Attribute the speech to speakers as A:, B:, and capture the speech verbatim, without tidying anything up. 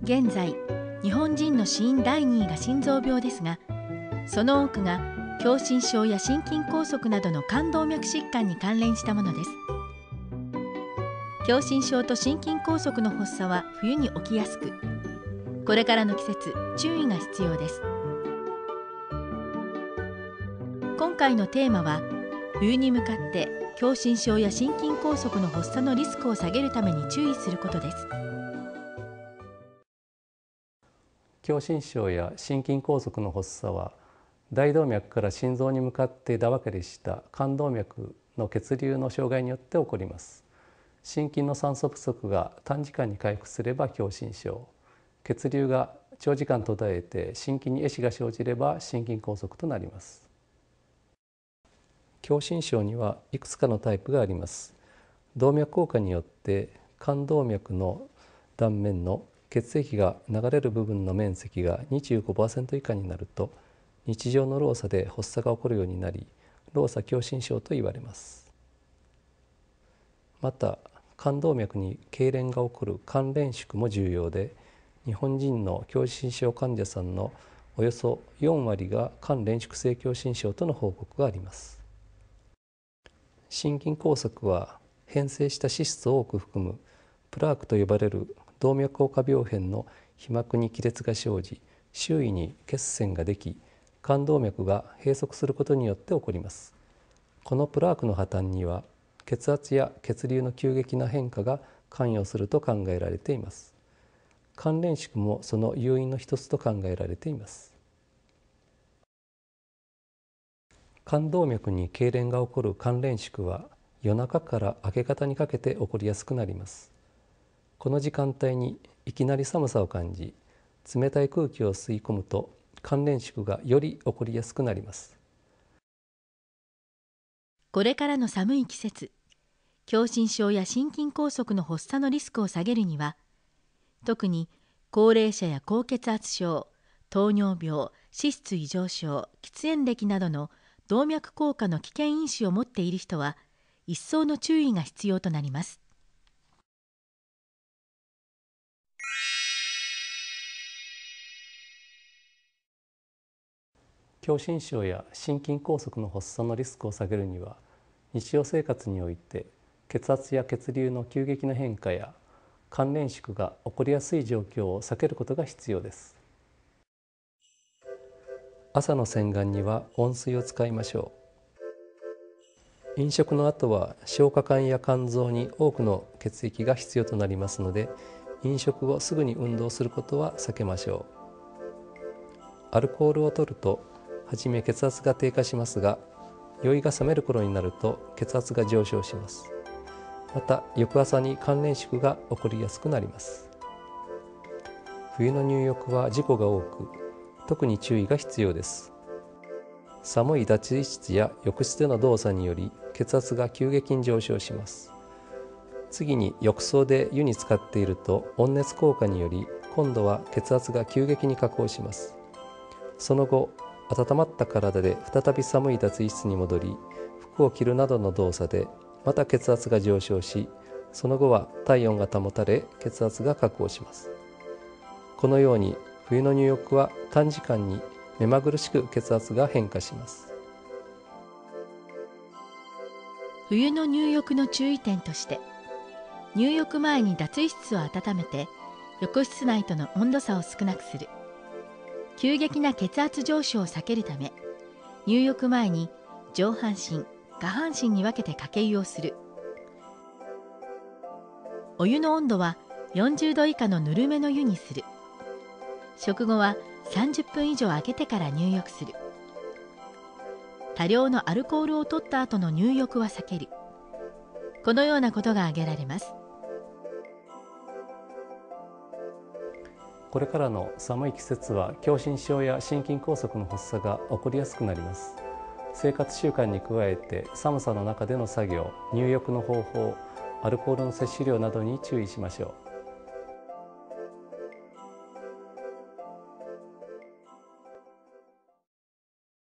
A: 現在、日本人の死因だいにいが心臓病ですが、その多くが狭心症や心筋梗塞などの冠動脈疾患に関連したものです。狭心症と心筋梗塞の発作は冬に起きやすく、これからの季節、注意が必要です。今回のテーマは、冬に向かって狭心症や心筋梗塞の発作のリスクを下げるために注意することです。
B: 狭心症や心筋梗塞の発作は、大動脈から心臓に向かって枝分かれした冠動脈の血流の障害によって起こります。心筋の酸素不足が短時間に回復すれば狭心症、血流が長時間途絶えて心筋に壊死が生じれば心筋梗塞となります。狭心症にはいくつかのタイプがあります。動脈硬化によって冠動脈の断面の血液が流れる部分の面積が にじゅうごパーセント 以下になると、日常の労作で発作が起こるようになり、労作狭心症と言われます。また、冠動脈に痙攣が起こる冠連縮も重要で、日本人の狭心症患者さんのおよそよんわりが冠連縮性狭心症との報告があります。心筋梗塞は変性した脂質を多く含むプラークと呼ばれる動脈硬化病変の皮膜に亀裂が生じ、周囲に血栓ができ、冠動脈が閉塞することによって起こります。このプラークの破綻には血圧や血流の急激な変化が関与すると考えられています。冠連縮もその誘因の一つと考えられています。冠動脈に痙攣が起こる冠連縮は夜中から明け方にかけて起こりやすくなります。この時間帯にいきなり寒さを感じ、冷たい空気を吸い込むと冠連縮がより起こりやすくなります。
A: これからの寒い季節、狭心症や心筋梗塞の発作のリスクを下げるには、特に高齢者や高血圧症、糖尿病、脂質異常症、喫煙歴などの動脈硬化の危険因子を持っている人は、一層の注意が必要となります。
B: 狭心症や心筋梗塞の発作のリスクを下げるには、日常生活において血圧や血流の急激な変化や冠連縮が起こりやすい状況を避けることが必要です。朝の洗顔には温水を使いましょう。飲食の後は消化管や肝臓に多くの血液が必要となりますので、飲食後すぐに運動することは避けましょう。アルコールを摂るとはじめ血圧が低下しますが、酔いが覚める頃になると血圧が上昇します。また翌朝に冠連縮が起こりやすくなります。冬の入浴は事故が多く、特に注意が必要です。寒い脱衣室や浴室での動作により血圧が急激に上昇します。次に浴槽で湯に浸かっていると温熱効果により今度は血圧が急激に下降します。その後、温まった体で再び寒い脱衣室に戻り、服を着るなどの動作でまた血圧が上昇し、その後は体温が保たれ血圧が下降します。このように冬の入浴は短時間に目まぐるしく血圧が変化します。
A: 冬の入浴の注意点として、入浴前に脱衣室を温めて浴室内との温度差を少なくする、急激な血圧上昇を避けるため、入浴前に上半身、下半身に分けてかけ湯をする、お湯の温度はよんじゅうど以下のぬるめの湯にする、食後はさんじゅっぷん以上空けてから入浴する、多量のアルコールを取った後の入浴は避ける、このようなことが挙げられます。
B: これからの寒い季節は狭心症や心筋梗塞の発作が起こりやすくなります。生活習慣に加えて寒さの中での作業、入浴の方法、アルコールの摂取量などに注意しましょう。